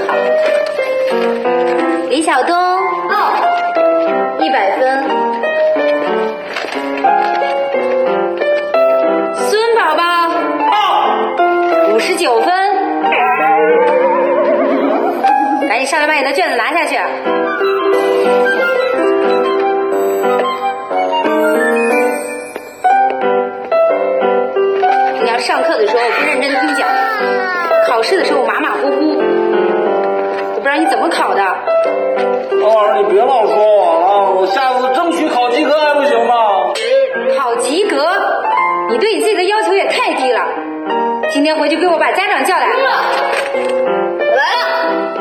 李晓东100分。孙宝宝59分。赶紧上来把你的卷子拿下去。你要上课的时候不认真听讲，考试的时候马马虎虎，都不知道你怎么考的。 老师，你别老说我了，我下次争取考及格还不行吗？ 考及格？你对你自己的要求也太低了。今天回去给我把家长叫来。 我来了。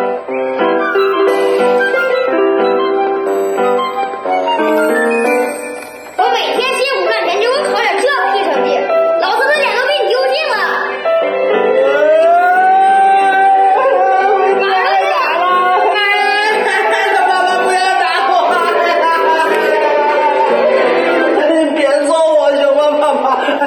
我每天辛苦赚钱，结果考点这屁成绩，老子的脸都被你丢尽了。 妈妈不要打我！你别揍我行吗，妈妈？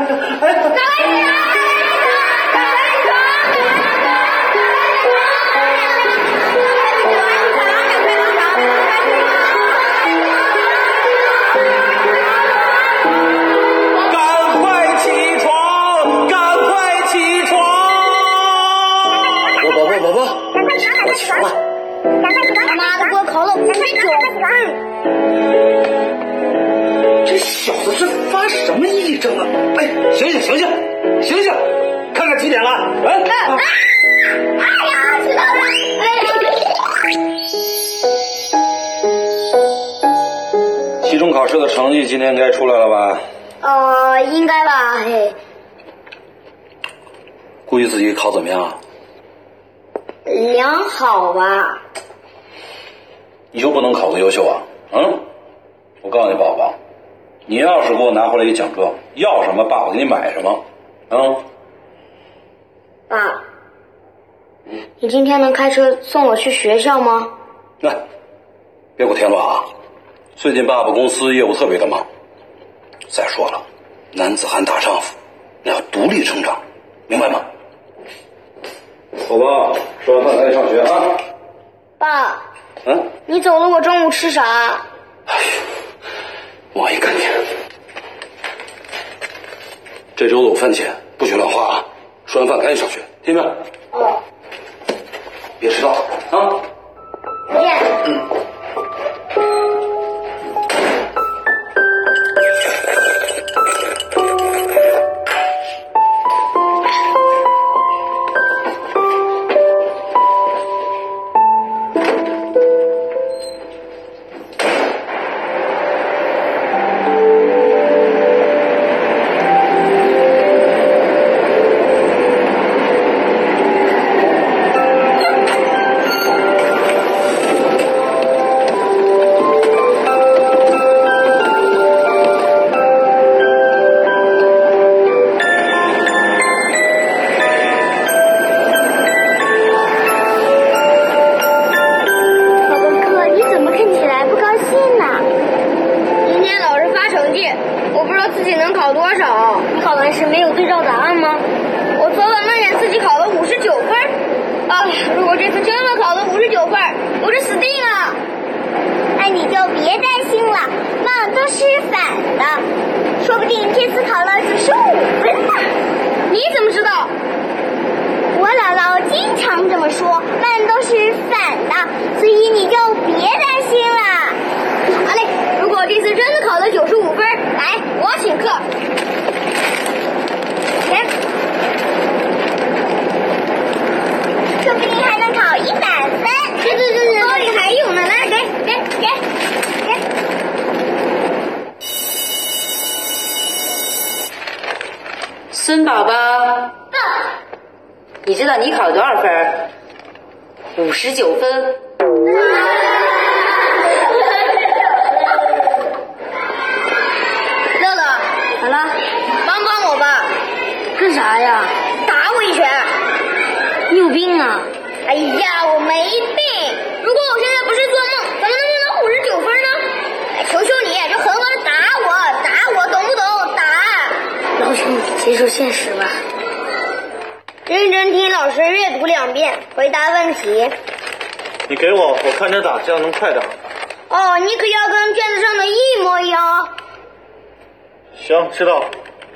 妈的，给我考了59分。 这小子是发什么癔症啊？哎，醒醒，看看几点了？ 哎呀，知道了。 期中考试的成绩今天该出来了吧？ 应该吧。嘿， 估计自己考怎么样啊？ 良好吧。 你就不能考个优秀啊？我告诉你，宝宝，你要是给我拿回来一奖状，要什么爸爸给你买什么。 爸，你今天能开车送我去学校吗？ 来，别给我添乱啊！最近爸爸公司业务特别的忙。再说了，男子汉大丈夫，那要独立成长，明白吗？宝宝，吃完饭赶紧上学啊！ 爸，你走了，我中午吃啥？ 哎呦，我一看见，这周的午饭钱不许乱花啊！吃完饭赶紧上学，听见没？别迟到啊！ 再见。我不知道自己能考多少。你考完试没有对照答案吗？我昨晚梦见自己考了59分。如果这次真的考了59分，我就死定了。 那你就别担心了，慢都是反的，说不定这次考了95分呢。 你怎么知道？ 我姥姥经常这么说，慢都是反的，所以你就别担心了。 好嘞，如果这次真的考了95分，来，我请客。来， 说不定还能考100分。 对，包里还有呢，来，给。 孙宝宝，你知道你考了多少分？59分。 乐乐， 好了， 帮帮我吧。 干啥呀？ 打我一拳。 你有病啊！ 哎呀，我没病。如果我现在不是做梦，怎么能59分呢？求求你，就狠狠地打我，懂不懂？打！ 老兄，接受现实吧。 认真听老师阅读2遍，回答问题。 你给我看着打，这样能快点。 哦，你可要跟卷子上的一模一样哦。 行，知道。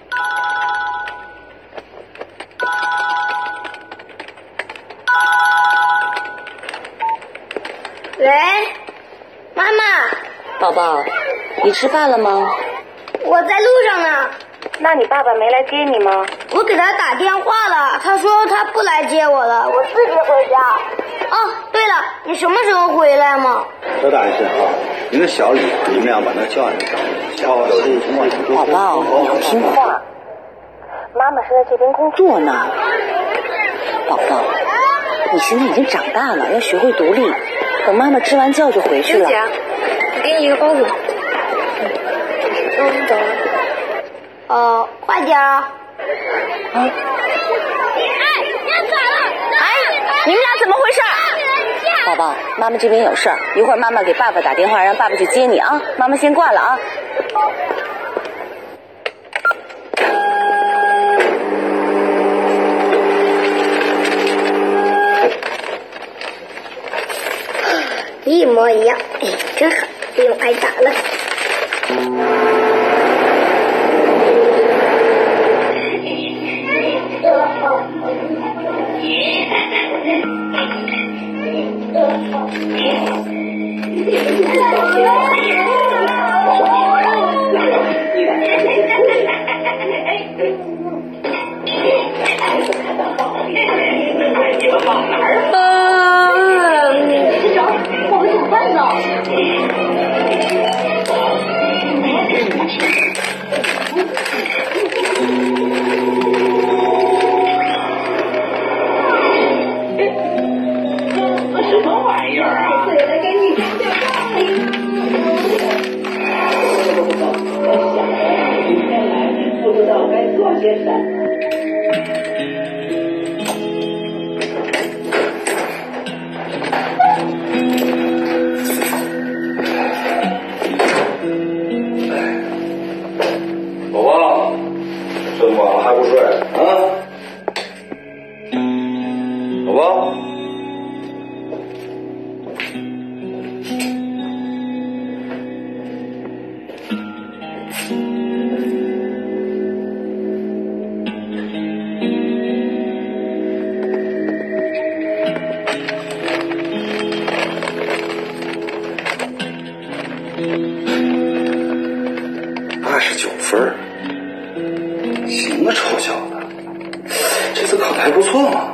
喂，妈妈， 宝宝，你吃饭了吗？ 我在路上呢。 那你爸爸没来接你吗？ 我给他打电话了，他说他不来接我了，我自己回家。哦，对了，你什么时候回来吗？ 稍等一下啊，那个小李，你们俩把那叫来。 宝宝，你要听话。妈妈是在这边工作呢。宝宝，你现在已经长大了，要学会独立。等妈妈支完觉就回去了。 姐，我给你一个包子。 我们走了。快点啊！ 哎，你们俩怎么回事？宝宝，妈妈这边有事儿，一会儿妈妈给爸爸打电话，让爸爸去接你啊。妈妈先挂了啊。 一模一样，哎，真好，不用挨打了。 宝宝，这么晚了还不睡啊？宝宝。89分，行啊，臭小子，这次考得还不错嘛。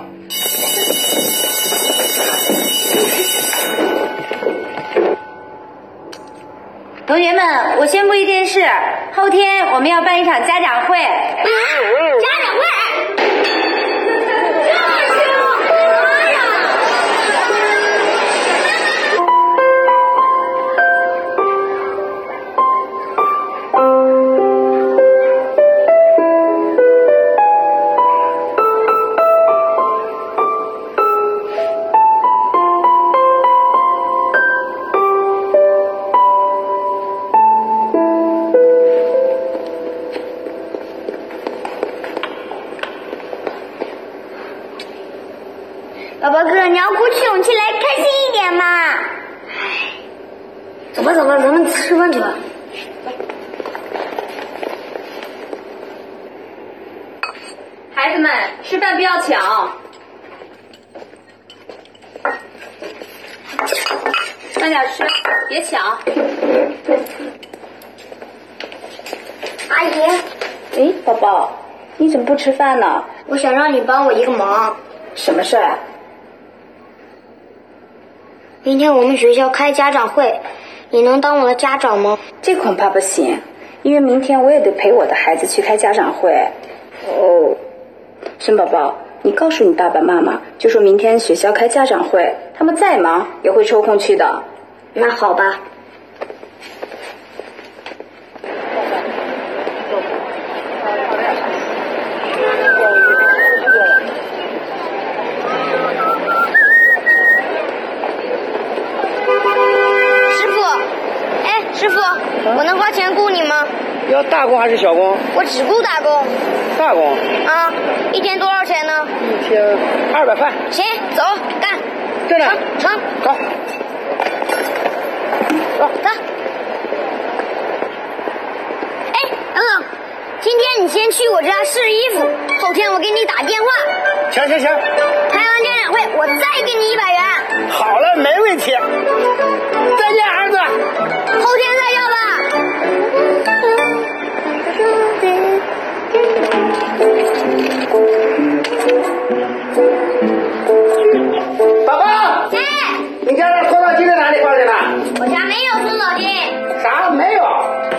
同学们，我宣布一件事，后天我们要办一场家长会。 家长会。宝宝哥，你要鼓起勇气来，开心一点嘛！走吧走吧，咱们吃饭去吧。 孩子们，吃饭不要抢，慢点吃，别抢。 阿姨， 哎，宝宝，你怎么不吃饭呢？ 我想让你帮我一个忙。 什么事儿啊？ 明天我们学校开家长会，你能当我的家长吗？ 这恐怕不行，因为明天我也得陪我的孩子去开家长会。哦，孙宝宝，你告诉你爸爸妈妈，就说明天学校开家长会，他们再忙也会抽空去的。 那好吧。师傅，我能花钱雇你吗？ 要大工还是小工？ 我只雇大工。 大工啊，一天多少钱呢？ 一天200块。 行，走干。 这呢。 成， 走。 走。哎，等等，今天你先去我家试衣服，后天我给你打电话。 行。 开完家长会，我再给你100元。 好了，没问题。再见，儿子。 后天再要吧。 宝宝， 哎， 你家那搓澡巾在哪里放着呢？ 我家没有搓澡巾。 啥？没有。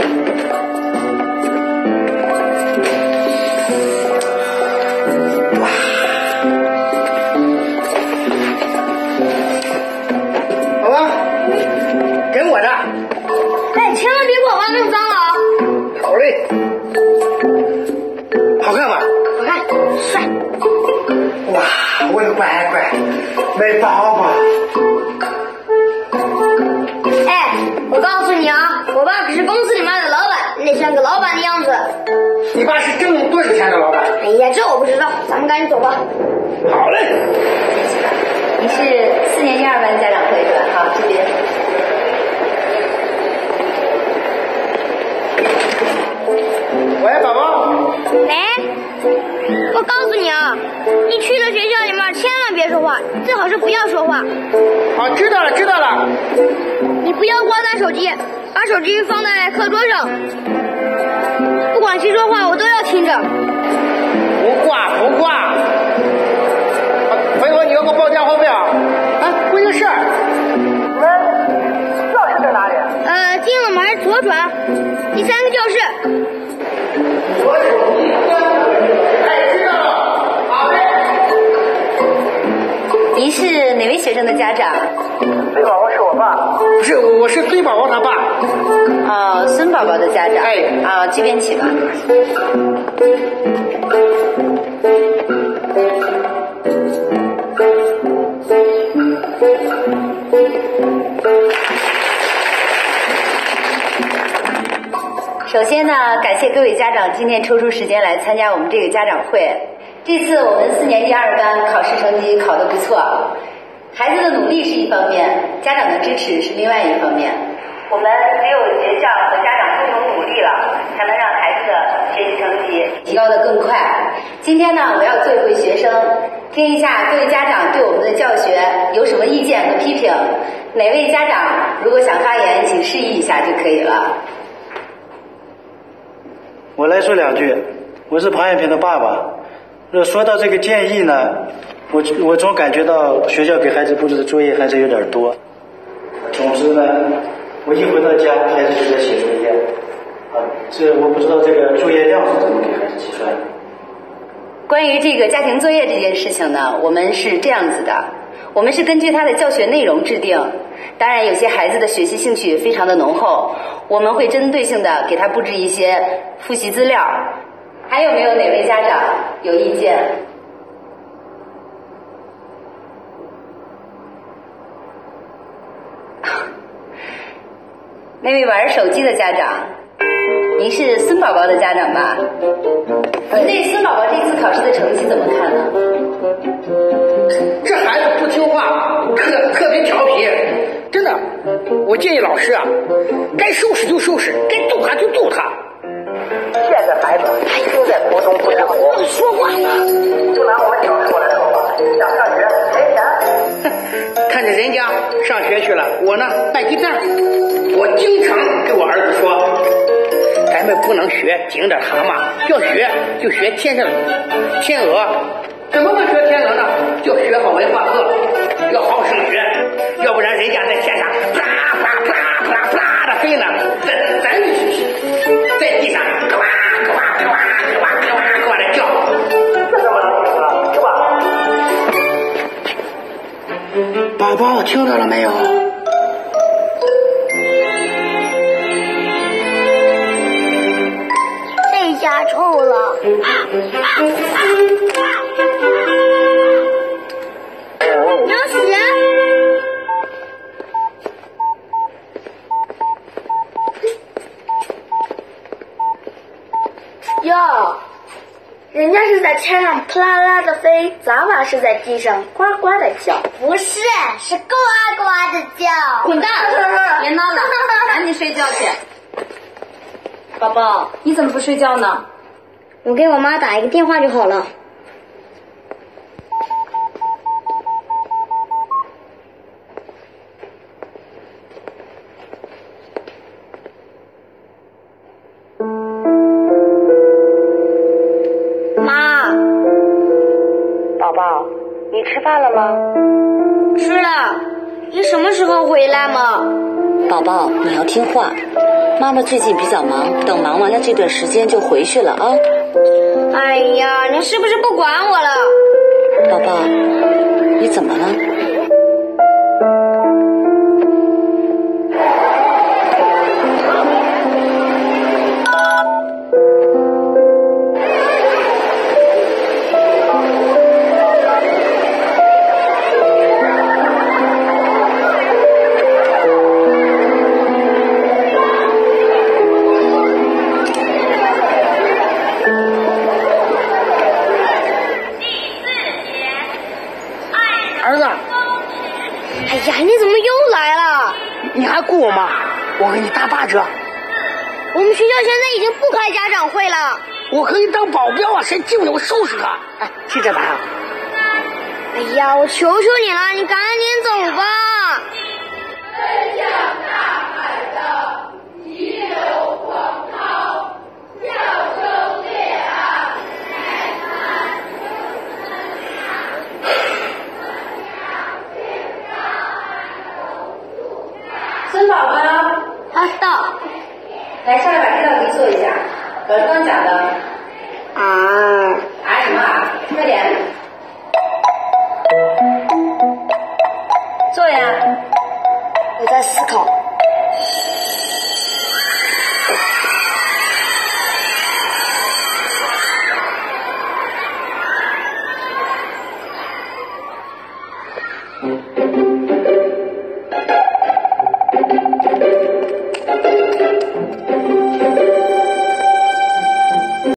好吧，跟我的。 哎，千万别给我妈弄脏了啊！ 好嘞。好看吗？ 好看，帅。 哇，我的乖乖，美宝宝。 哎，我告诉你啊，我爸可是公司里面的老板，你得像个老板的样子。 你爸是挣多少钱的老板？ 哎呀，这我不知道，咱们赶紧走吧。 好嘞。 你是4年级2班家长会是吧？好，这边。 喂，宝宝。 喂，我告诉你啊，你去了学校里面千万别说话，最好是不要说话。 好，知道了。 你不要挂断手机，把手机放在课桌上，不管谁说话我都要听着。 不挂。回头你要给我报电话费啊？不行事儿。你们教室在哪里？ 进了门左转，第3个教室。 我手机哎，知道了。好嘞。 您是哪位学生的家长？ 崔宝宝是我爸。不是，我是崔宝宝他爸。 哦，孙宝宝的家长。 哎。 啊，这边请吧。首先呢，感谢各位家长今天抽出时间来参加我们这个家长会。这次我们4年级2班考试成绩考得不错，孩子的努力是一方面，家长的支持是另外一方面。我们只有学校和家长共同努力了，才能让孩子的学习成绩提高得更快。今天呢，我要做一回学生，听一下各位家长对我们的教学有什么意见和批评。哪位家长如果想发言，请示意一下就可以了。 我来说2句，我是庞艳萍的爸爸。说到这个建议呢，我总感觉到学校给孩子布置的作业还是有点多。总之呢，我一回到家，孩子就在写作业。这我不知道这个作业量是怎么给孩子计算的。 关于这个家庭作业这件事情呢，我们是这样子的，我们是根据他的教学内容制定。当然，有些孩子的学习兴趣非常的浓厚，我们会针对性的给他布置一些复习资料。还有没有哪位家长有意见？那位玩手机的家长，您是孙宝宝的家长吧？您对孙宝宝这次考试的成绩怎么看呢？ 这孩子不听话，特别调皮，真的。我建议老师啊，该收拾就收拾，该揍他就揍他。现在孩子都在国中不识苦，说话呢。就拿我们小时候来说吧，想上学没钱，看着人家上学去了，我呢卖鸡蛋。我经常跟我儿子说，咱们不能学井底蛤蟆，要学就学天上天鹅。怎么个学天鹅呢？要学好文化课，要好好升学，要不然人家在天上啪啪啪啪啪的飞呢，咱在地上呱呱呱呱呱呱的叫，这怎么能行啊？是吧？宝宝听到了没有？ 这下臭了。你要洗？哟，人家是在在天上扑啦啦的飞，杂娃是在地上呱呱的叫。 不是，是呱呱的叫。 滚蛋！别闹了，赶紧睡觉去。宝宝，你怎么不睡觉呢？ 我给我妈打一个电话就好了。妈， 宝宝，你吃饭了吗？ 吃了。你什么时候回来嘛？ 宝宝，你要听话。妈妈最近比较忙，等忙完了这段时间就回去了啊。 哎呀，你是不是不管我了？ 宝宝，你怎么了？ 儿子， 哎呀，你怎么又来了？ 你还顾我吗？我给你打8折。 我们学校现在已经不开家长会了。 我可以当保镖啊，谁进来我收拾他。哎，记着打上。 哎呀，我求求你了，你赶紧走吧。 孙宝宝， 好，到。 来上来把这道题做一下。老师刚讲的。 啊， 什么啊？快点。做呀。 我在思考。